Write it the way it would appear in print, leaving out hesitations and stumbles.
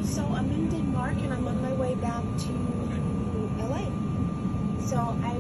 so I'm in Denmark and I'm on my way back to LA. So I